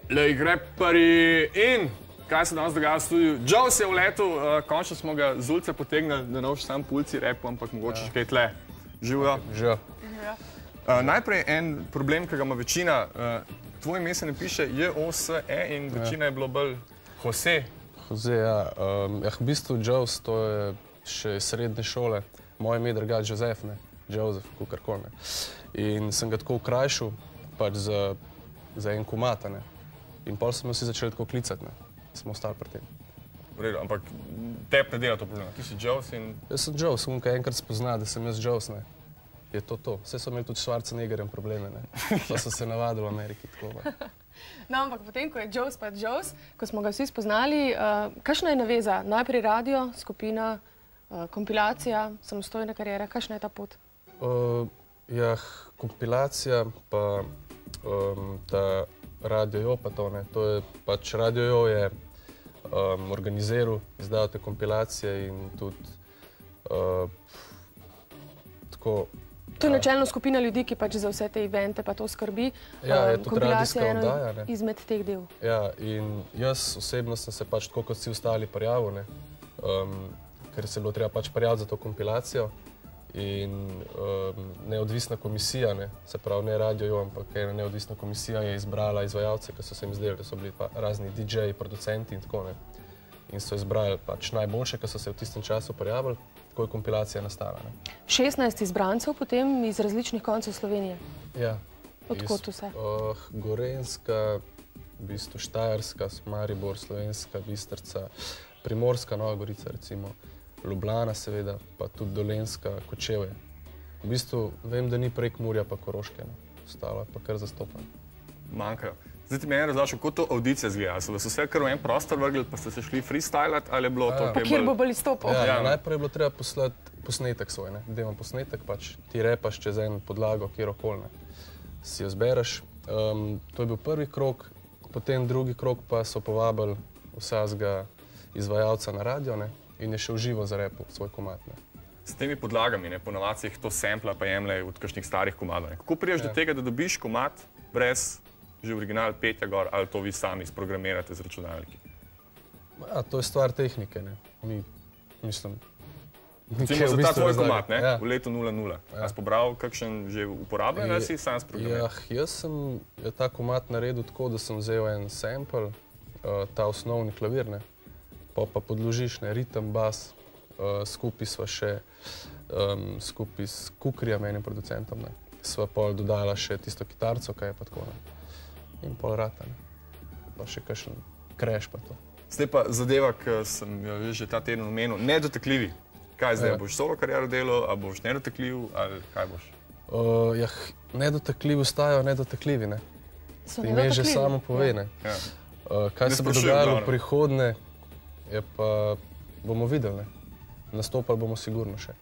Lej, repari in kaj se danes dogaja v studiu? Joe se je vletel, končno smo ga z ulice potegnili, da ne boš sam pulci repu, ampak mogoče še kaj tle. Živijo? Živijo. Najprej en problem, ki ga ima večina, tvoj ime se ne piše J-O-S-E in večina je bilo bolj Jose. Jose, ja. V bistvu Joe, to je še iz srednje šole. Moje ime je drugače Jozef, ne? Joseph, kakorkoli, ne. In sem ga tako ukrajšal, pač za en komata, ne. In pol smo si začeli tako klicati, ne. Smo ostali pri tem. V redu, ampak teb ne dela to problema. Ti si Joes in... Jaz sem Joe, samo kaj enkrat spozna, da sem jaz Joes, ne. Je to to. Vse so imeli tudi Schwarzeneggerjem probleme, ne. Pa so se navadili v Ameriki, tako pa. No, ampak potem, ko je Joes pa Joes, ko smo ga vsi spoznali, kakšna je naveza? Najprej radio, skupina, kompilacija, samostojna karijera, kakšna je ta pot? Ja, kompilacija pa ta Radio Jo pa to, ne. To je pač Radio Jo je organiziral, izdal te kompilacije in tudi tako... To je načelno skupina ljudi, ki pač za vse te evente pa to skrbi. Ja, je tudi radijska oddaja, ne. Kompilacija je eno izmed teh del. Ja, in jaz osebno sem se pač tako kot vsi ostali prijavil, ne. Ker se je bilo treba pač prijaviti za to kompilacijo. In neodvisna komisija, ne, se pravi ne Radio Jo, ampak ena neodvisna komisija je izbrala izvajalce, ki so se jim zdeli, da so bili pa razni DJ-ji, producenti in tako, ne. In so izbrali pač najboljše, ki so se v tistem času prijavili, tako je kompilacija nastala, ne. 16 izbrancev potem iz različnih koncev Slovenije. Ja. Odkot vse? Gorenjska, v bistvu Štajerska, Maribor, Slovenska, Bistrica, Primorska, Nova Gorica recimo. Ljubljana seveda, pa tudi Dolenjska, Kočevje. V bistvu vem, da ni Prekmurja pa Koroške, no. Ostalo je pa kar zastopano. Manjkajo. Zdaj ti meni razlašal, kot to audicija zgleda. So vas vse kar v en prostor vrgli, pa ste se šli freestylat, ali je bilo to kaj bolj... Pa kjer bo bolj izstopal? Ja, najprej je bilo treba poslati posnetek svoj, ne. Dej imam posnetek, pač ti repaš čez en podlago, kjerokoli, ne. Si jo zbereš. To je bil prvi krog, potem drugi krog pa so povabili vsakega izvajalca na radio, ne. In je še v živo zarepil svoj komad, ne. S temi podlagami, ne, ponovadi jih to sampla pa jemlje od kakšnih starih komadov, ne. Kako priješ do tega, da dobiš komad brez že original petja gor, ali to vi sami sprogramirate z računalniki? Ja, to je stvar tehnike, ne. Mi, mislim... Recimo za ta tvoj komad, ne, v letu 00. A si pobral kakšen že uporabljen, ali si sam sprogramiral? Ja, jaz sem ta komad naredil tako, da sem vzel en sample, ta osnovni klavir, ne. Pa podložiš, ne, ritem, bas, skupaj sva še, skupaj s Kukrijem, enim producentom, ne, sva pol dodala še tisto kitarco, kaj je pa tako, ne, in pol rata, ne, pa še kakšen crash pa to. Zdaj pa zadeva, ki sem jo že ta teden omenil, nedotakljivi. Kaj zdaj, boš solo kariero delal, ali boš nedotakljiv, ali kaj boš? Ja, nedotakljivi ostajajo nedotakljivi, ne. Ime že samo pove, ne. Kaj se bo dogajalo v prihodnje, je pa bomo videli, ne. Nastopali bomo sigurno še.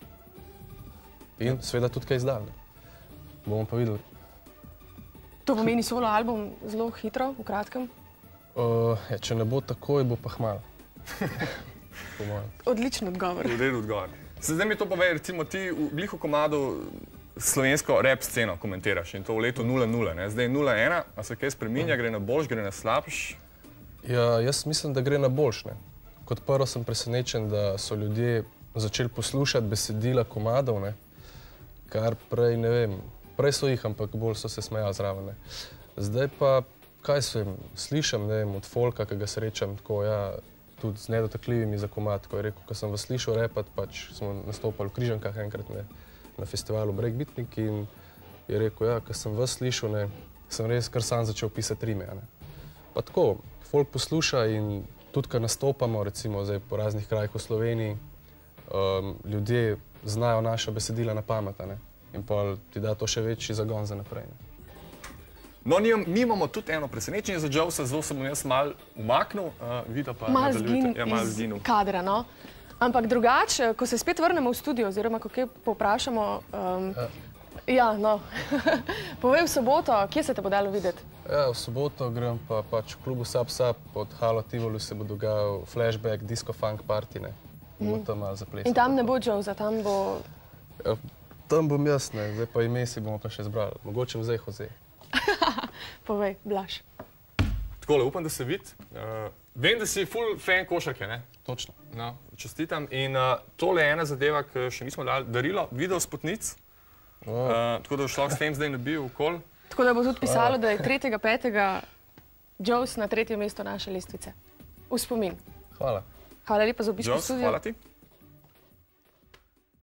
In seveda tudi kaj izdali, ne. Bomo pa videli. To pomeni solo album zelo hitro, v kratkem? Če ne bo takoj, bo pa hmalo. Odličen odgovor. Odličen odgovor. Zdaj mi to povej, recimo ti v gliho komadu slovensko rap sceno komentiraš in to v letu 00, ne. Zdaj je 01, a se kaj spreminja, gre na boljš, gre na slabš? Ja, jaz mislim, da gre na boljš, ne. Kot prvo sem presenečen, da so ljudje začeli poslušati besedila komadov, ne, kar prej, ne vem, prej so jih, ampak bolj so se smejali zraven, ne. Zdaj pa, kaj slišam, ne vem, od folka, ki ga srečam, tako, ja, tudi z nedotakljivimi za komad, ko je rekel, ko sem vas slišal repat, pač smo nastopali v Križankah enkrat, ne, na festivalu Breakbeatnik in je rekel, ja, ko sem vas slišal, ne, sem res kar sam začel pisati rime, ne. Pa tako, folk posluša in tudi, ko nastopamo, recimo zdaj po raznih krajih v Sloveniji, ljudje znajo naša besedila na pamet, ne. In pa ti da to še večji zagon za naprej, ne. No, mi imamo tudi eno presenečenje za Joesa, zelo sem jaz malo umaknil, Vida pa nadaljujte. Malo zgin iz kadra, no. Ampak drugače, ko se spet vrnemo v studio, oziroma ko kaj povprašamo, ja, no, povej v soboto, kje se te bo dalo videti? Ja, v soboto grem pa pač v klubu Sap Sap, pod Halo Tivoli se bo dogajal flashback, disco funk party, ne. Bomo tam malo zaplesali. In tam ne bo Joesa, tam bo... Tam bom jaz, ne, zdaj pa ime si bomo pa še zbrali. Mogoče zdaj Jose. Povej, Blaž. Takole, upam, da se vidi. Vem, da si full fan košarke, ne? Točno. No, čestitam. In tole je ena zadeva, ki še nismo dali darilo, video spotnic. Tako da šlo s tem zdaj nabil okol. Tako da bo tudi pisalo, da je 3.5. Joes na 3. mesto naše lestvice. V spomin. Hvala. Hvala lepa za obisk v Joes, studiu. hvala ti.